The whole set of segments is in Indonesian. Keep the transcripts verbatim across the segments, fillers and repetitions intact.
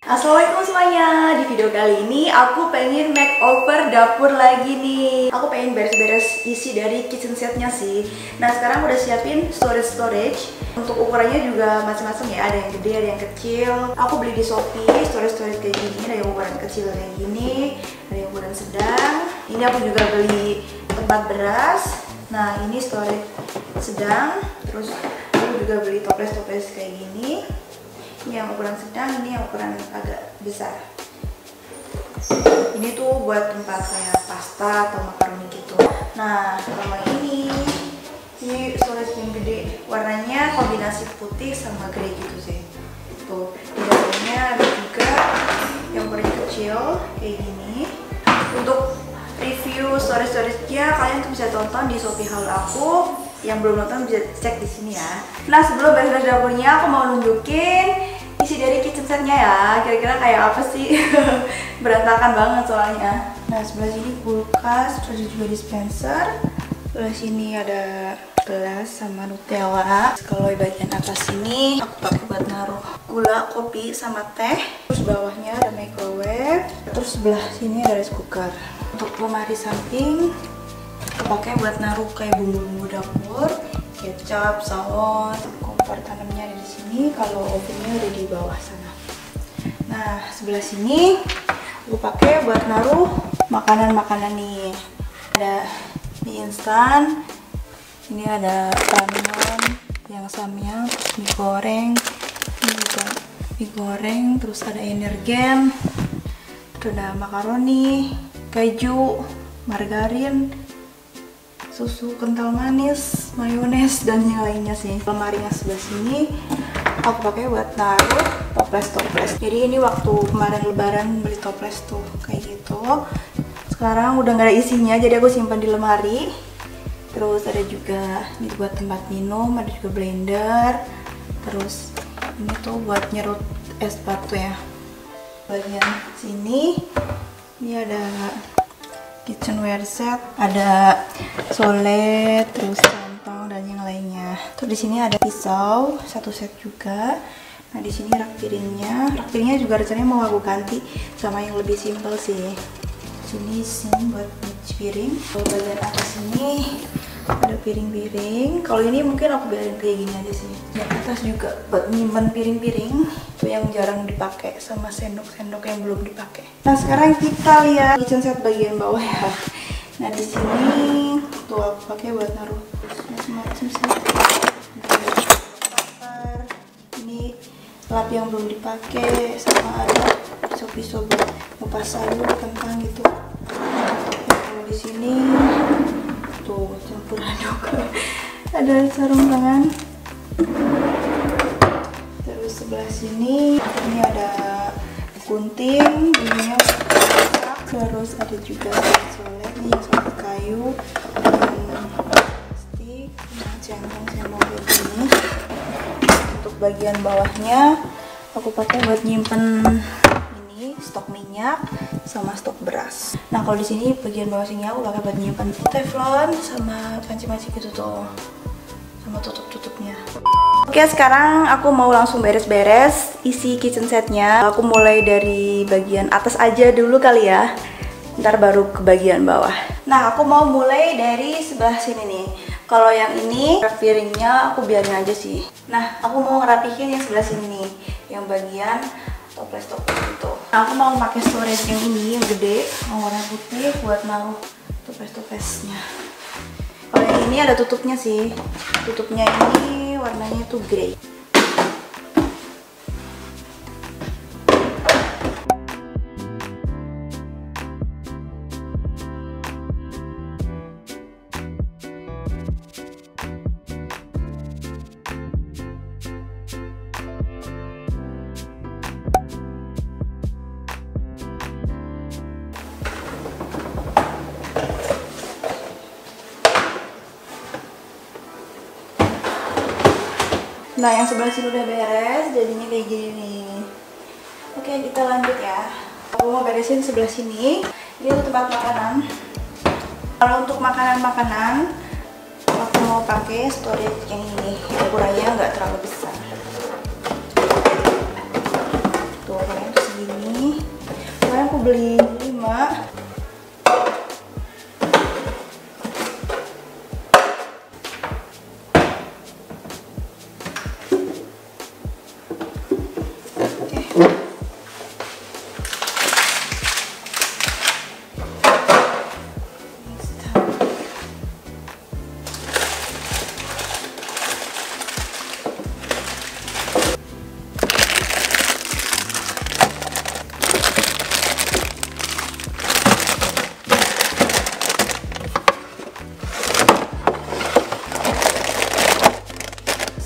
Assalamualaikum semuanya. Di video kali ini aku pengen makeover dapur lagi nih. Aku pengen beres-beres isi dari kitchen setnya sih. Nah sekarang udah siapin storage storage. Untuk ukurannya juga macam-macam ya. Ada yang gede, ada yang kecil. Aku beli di Shopee storage storage kayak gini. Ada yang ukuran kecil kayak gini, ada yang ukuran sedang. Ini aku juga beli tempat beras. Nah ini storage sedang. Terus aku juga beli toples-toples kayak gini. Ini yang ukuran sedang, ini yang ukuran agak besar. Ini tuh buat tempat kayak pasta atau makaroni gitu. Nah, sama ini, ini storage yang gede. Warnanya kombinasi putih sama grey gitu sih. Tuh, di dalamnya ada juga yang ukuran kecil kayak gini. Untuk review storage-storage-nya kalian tuh bisa tonton di Shopee haul aku. Yang belum nonton bisa cek di sini ya. Nah, sebelum beres-beres dapurnya, aku mau nunjukin isi dari kitchen setnya ya. Kira-kira kayak apa sih? Berantakan banget soalnya. Nah, sebelah sini kulkas, terus juga dispenser. Sebelah sini ada gelas sama Nutella. Kalau di bagian atas ini aku pakai buat naruh gula, kopi, sama teh. Terus bawahnya ada microwave. Terus sebelah sini ada rice cooker. Untuk lemari samping pakai buat naruh kayak bumbu-bumbu dapur, kecap, saus. Kompor tanamnya ada di sini, kalau ovennya ada di bawah sana. Nah, sebelah sini aku pakai buat naruh makanan-makanan nih. Ada mie instan, ini ada ramen yang samyang, mie goreng, ini juga mie goreng, terus ada energen, terus ada makaroni, keju, margarin, susu kental manis, mayones, dan yang lainnya sih. Lemari yang sebelah sini aku pakai buat naruh toples-toples. Jadi ini waktu kemarin lebaran beli toples tuh kayak gitu. Sekarang udah nggak ada isinya, jadi aku simpan di lemari. Terus ada juga ini buat tempat minum, ada juga blender. Terus ini tuh buat nyerut es batu ya. Bagian sini ini ada kitchenware set, ada solet, terus tampang dan yang lainnya. Terus di sini ada pisau satu set juga. Nah di sini rak piringnya, rak piringnya juga rencananya mau aku ganti sama yang lebih simpel sih. Sini sini buat nyuci piring. Kalau bagian atas ini ada piring-piring. Kalau ini mungkin aku biarin kayak gini aja sih. Di atas juga buat nyimpen piring-piring itu yang jarang dipakai, sama sendok-sendok yang belum dipakai. Nah sekarang kita lihat kitchen set bagian bawah ya. Nah di sini tuh aku pakai buat naruh macam-macam sih. Ini lap yang belum dipakai, sama ada pisau-pisau buat ngupas sayur, kentang gitu. Nah, kalau di sini tuh campur aduk ada sarung tangan. Terus sebelah sini ini ada gunting, ininya masak. Terus ada juga solet nih yang solet kayu dan plastik, nah centong-centong kayak gini. Untuk bagian bawahnya aku pakai buat nyimpen ini stok minyak sama stok beras. Nah kalau di sini bagian bawah sini aku pakai buat nyimpan teflon sama panci-panci gitu tuh, sama tutup-tutupnya. Oke, sekarang aku mau langsung beres-beres isi kitchen setnya. Aku mulai dari bagian atas aja dulu kali ya, ntar baru ke bagian bawah. Nah aku mau mulai dari sebelah sini nih. Kalau yang ini rak piringnya aku biarin aja sih. Nah aku mau ngerapihin yang sebelah sini nih, yang bagian toples-toples itu. Nah, aku mau pakai storage yang ini, yang gede, yang warna putih buat naruh toples-toplesnya. Kalau yang ini ada tutupnya sih. Tutupnya ini warnanya tuh grey. Nah yang sebelah sini udah beres, jadinya kayak gini nih. Oke kita lanjut ya. Aku mau beresin sebelah sini. Ini tuh tempat makanan. Kalau untuk makanan-makanan aku mau pakai storage yang ini, ukurannya nggak terlalu besar. Tuh ukurannya tuh segini.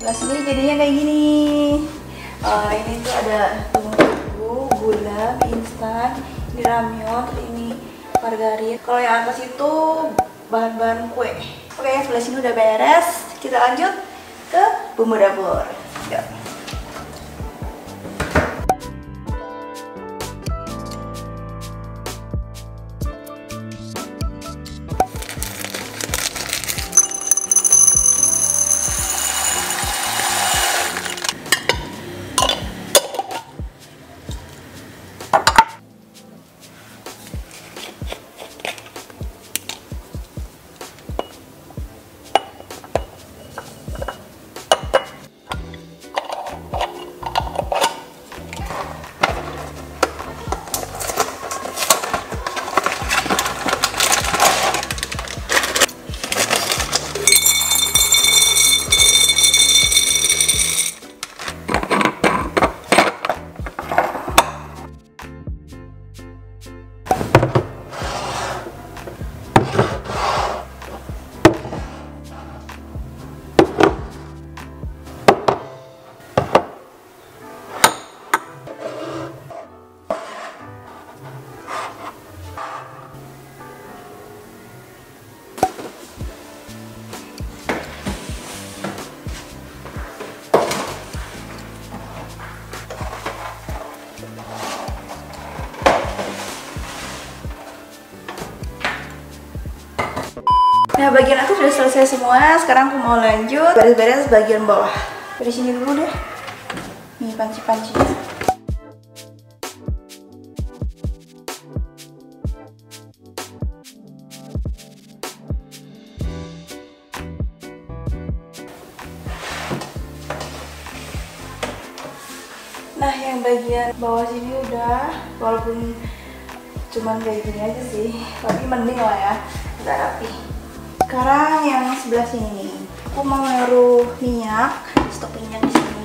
Sebelah sini jadinya kayak gini. Uh, ini tuh ada tepung, gula, mie instan, ini ramyeon, ini margarin. Kalau yang atas itu bahan-bahan kue. Oke, sebelah sini udah beres. Kita lanjut ke bumbu dapur. Yuk. Nah, bagian aku sudah selesai semua. Sekarang aku mau lanjut beres-beres bagian bawah. Dari sini dulu deh. Nih panci-pancinya. Nah, yang bagian bawah sini udah, walaupun cuman kayak gini aja sih, tapi mending lah ya, udah rapi. Sekarang yang sebelah sini nih, aku mau naruh minyak, stok minyak di sini.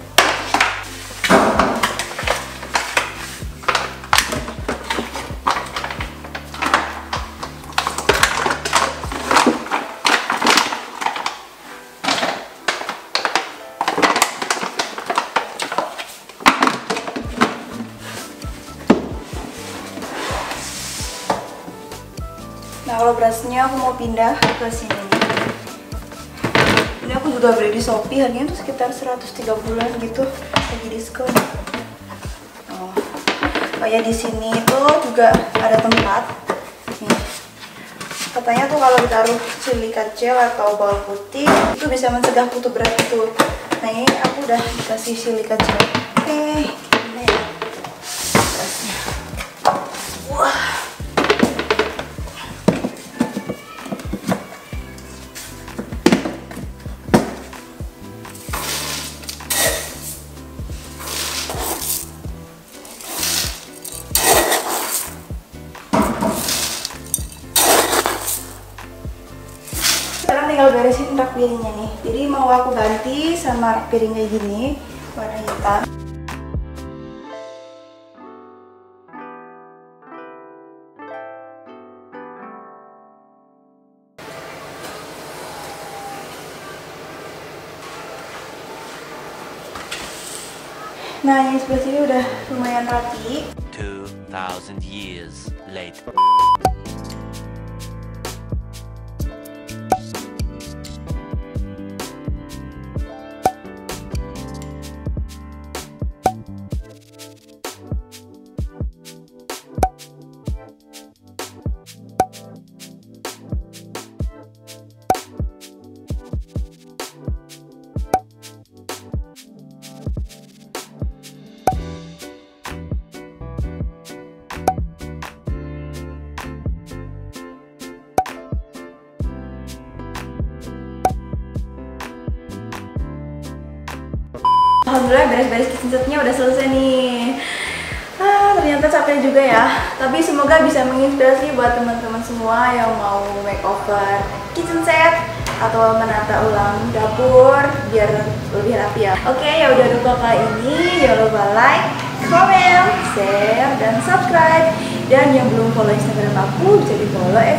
Nah, kalau berasnya aku mau pindah ke sini. Ini aku juga beli di Shopee, harganya tuh sekitar seratus tiga puluhan gitu, lagi diskon. Oh, oh ya, di sini tuh juga ada tempat. Nih. Katanya tuh kalau ditaruh silika gel atau bawang putih itu bisa mencegah kutu berat itu. Nah, ini aku udah dikasih silika gel. Oke, ini ya berasnya. Wah. Sekarang tinggal beresin rak piringnya nih. Jadi mau aku ganti sama rak piring kayak gini, warna hitam. Nah, yang sebelah sini udah lumayan rapi. two thousand years later. Alhamdulillah beres-beres kitchen setnya udah selesai nih. Ah, ternyata capek juga ya. Tapi semoga bisa menginspirasi buat teman-teman semua yang mau makeover kitchen set atau menata ulang dapur biar lebih rapi ya. Oke, ya udah lupa kali ini jangan lupa like, comment, share, dan subscribe. Dan yang belum follow Instagram aku bisa di follow ya